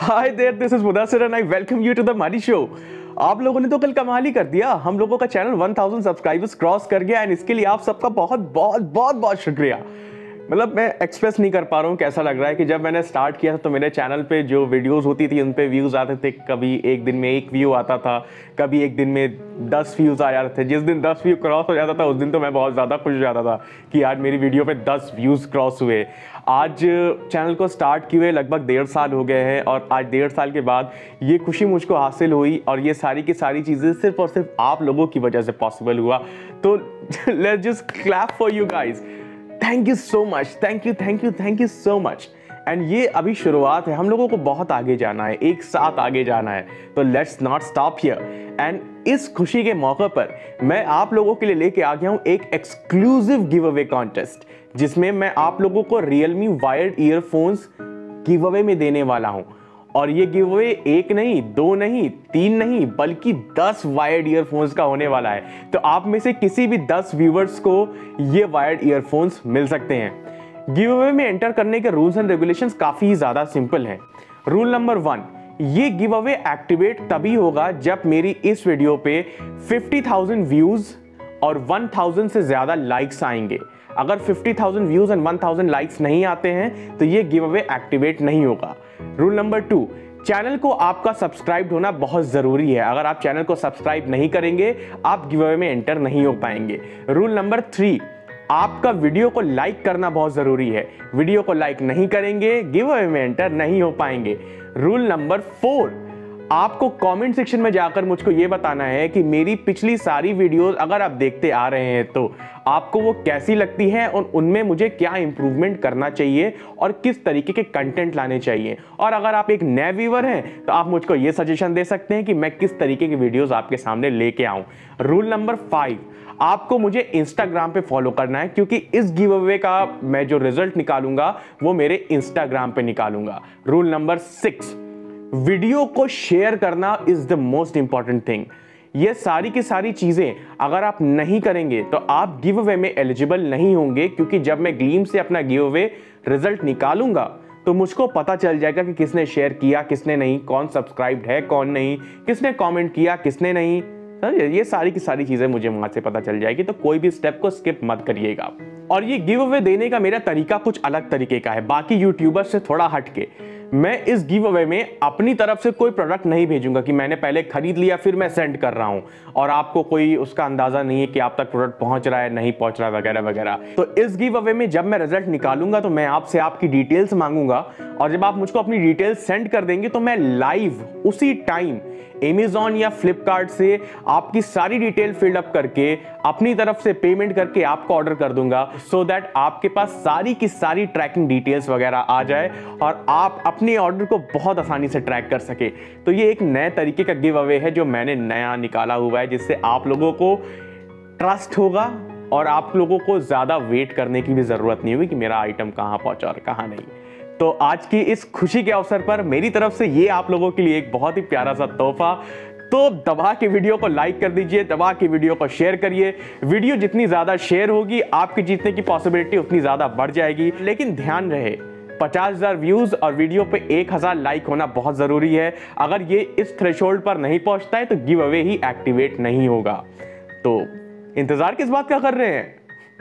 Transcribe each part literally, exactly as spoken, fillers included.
Hi there, this is Mudassir and I welcome you to the money show. आप लोगों ने तो कल कमाल ही कर दिया। हम लोगों का channel one thousand subscribers cross कर गया एंड इसके लिए आप सबका बहुत बहुत बहुत बहुत शुक्रिया। मतलब मैं एक्सप्रेस नहीं कर पा रहा हूँ कैसा लग रहा है कि जब मैंने स्टार्ट किया था तो मेरे चैनल पे जो वीडियोस होती थी उन पे व्यूज़ आते थे। कभी एक दिन में एक व्यू आता था, कभी एक दिन में दस व्यूज़ आ जाते थे। जिस दिन दस व्यू क्रॉस हो जाता था उस दिन तो मैं बहुत ज़्यादा खुश हो जाता था कि आज मेरी वीडियो पे दस व्यूज़ क्रॉस हुए। आज चैनल को स्टार्ट किए हुए लगभग डेढ़ साल हो गए हैं और आज डेढ़ साल के बाद ये खुशी मुझको हासिल हुई और ये सारी की सारी चीज़ें सिर्फ और सिर्फ आप लोगों की वजह से पॉसिबल हुआ। तो let's just clap for you guys. Thank you so much, thank you thank you thank you so much. And ये अभी शुरुआत है, हम लोगों को बहुत आगे जाना है, एक साथ आगे जाना है। तो let's not stop here. And इस खुशी के मौके पर मैं आप लोगों के लिए लेके आ गया हूं एक एक्सक्लूसिव गिव अवे कॉन्टेस्ट, जिसमें मैं आप लोगों को Realme wired earphones giveaway में देने वाला हूं। और ये गिव अवे एक नहीं, दो नहीं, तीन नहीं, बल्कि दस वायर्ड ईयरफोन्स का होने वाला है। तो आप में से किसी भी दस व्यूवर्स को ये वायर्ड ईयरफोन्स मिल सकते हैं। गिव अवे में एंटर करने के रूल्स एंड रेगुलेशंस काफी ज्यादा सिंपल हैं। रूल नंबर वन, ये गिव अवे एक्टिवेट तभी होगा जब मेरी इस वीडियो पे फिफ्टी थाउज़ेंड व्यूज और वन थाउज़ेंड से ज्यादा लाइक्स आएंगे। अगर fifty thousand views and one thousand likes नहीं आते हैं तो ये गिव अवे एक्टिवेट नहीं होगा। रूल नंबर टू, चैनल को आपका सब्सक्राइब होना बहुत जरूरी है। अगर आप चैनल को सब्सक्राइब नहीं करेंगे आप गिव अवे में एंटर नहीं हो पाएंगे। रूल नंबर थ्री, आपका वीडियो को लाइक करना बहुत जरूरी है। वीडियो को लाइक नहीं करेंगे गिव अवे में एंटर नहीं हो पाएंगे। रूल नंबर फोर, आपको कमेंट सेक्शन में जाकर मुझको यह बताना है कि मेरी पिछली सारी वीडियोस अगर आप देखते आ रहे हैं तो आपको वो कैसी लगती है और उनमें मुझे क्या इंप्रूवमेंट करना चाहिए और किस तरीके के कंटेंट लाने चाहिए। और अगर आप एक नए व्यूअर हैं तो आप मुझको ये सजेशन दे सकते हैं कि मैं किस तरीके की वीडियोस आपके सामने लेके आऊं। रूल नंबर फाइव, आपको मुझे इंस्टाग्राम पे फॉलो करना है क्योंकि इस गिव अवे का मैं जो रिजल्ट निकालूंगा वो मेरे इंस्टाग्राम पे निकालूंगा। रूल नंबर सिक्स, वीडियो को शेयर करना is the most important thing. ये सारी की सारी चीजें अगर आप नहीं करेंगे तो आप गिव अवे में एलिजिबल नहीं होंगे, क्योंकि जब मैं ग्लीम से अपना गिव अवे रिजल्ट निकालूंगा तो मुझको पता चल जाएगा कि किसने शेयर किया किसने नहीं, कौन सब्सक्राइब्ड है कौन नहीं, किसने कमेंट किया किसने नहीं। ये सारी की सारी चीजें मुझे वहां से पता चल जाएगी। तो कोई भी स्टेप को स्किप मत करिएगा। और ये गिव अवे देने का मेरा तरीका कुछ अलग तरीके का है, बाकी यूट्यूबर्स से थोड़ा हटके। मैं इस गिव अवे में अपनी तरफ से कोई प्रोडक्ट नहीं भेजूंगा कि मैंने पहले खरीद लिया फिर मैं सेंड कर रहा हूं और आपको कोई उसका अंदाजा नहीं है कि आप तक प्रोडक्ट पहुंच रहा है नहीं पहुंच रहा है वगैरह वगैरह। तो इस गिव अवे में जब मैं रिजल्ट निकालूंगा तो मैं आपसे आपकी डिटेल्स मांगूंगा और जब आप मुझको अपनी डिटेल्स सेंड कर देंगे तो मैं लाइव उसी टाइम Amazon या फ्लिपकार्ट से आपकी सारी डिटेल फिल अप करके अपनी तरफ से पेमेंट करके आपको ऑर्डर कर दूंगा, सो दैट आपके पास सारी की सारी ट्रैकिंग डिटेल्स वगैरह आ जाए और आप अपने ऑर्डर को बहुत आसानी से ट्रैक कर सके। तो ये एक नए तरीके का गिव अवे है जो मैंने नया निकाला हुआ है, जिससे आप लोगों को ट्रस्ट होगा और आप लोगों को ज्यादा वेट करने की भी जरूरत नहीं होगी कि मेरा आइटम कहां पहुंचा और कहां नहीं। तो आज की इस खुशी के अवसर पर मेरी तरफ से ये आप लोगों के लिए एक बहुत ही प्यारा सा तोहफा। तो दबा के वीडियो को लाइक कर दीजिए, दबा के वीडियो को शेयर करिए। वीडियो जितनी ज्यादा शेयर होगी आपकी जीतने की पॉसिबिलिटी उतनी ज्यादा बढ़ जाएगी। लेकिन ध्यान रहे, पचास हजार व्यूज और वीडियो पे एक हजार लाइक होना बहुत जरूरी है। अगर ये इस थ्रेशोल्ड पर नहीं पहुंचता है तो गिव अवे ही एक्टिवेट नहीं होगा। तो इंतजार किस बात का कर रहे हैं?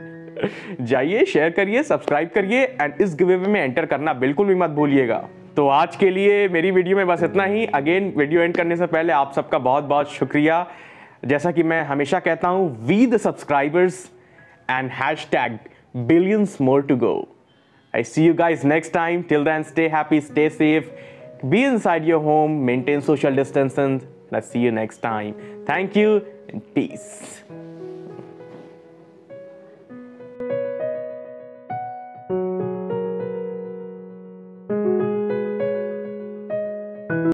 जाइए, शेयर करिए, सब्सक्राइब करिए एंड इस गिव अवे में एंटर करना बिल्कुल भी मत भूलिएगा। तो आज के लिए मेरी वीडियो में बस इतना ही। अगेन, वीडियो एंड करने से पहले आप सबका बहुत बहुत शुक्रिया। जैसा कि मैं हमेशा कहता हूं, we the subscribers and hashtag billions more to go. I see you guys next time. Till then, stay happy, stay safe, be inside your home, maintain social distance and I see you next time. Thank you and piece.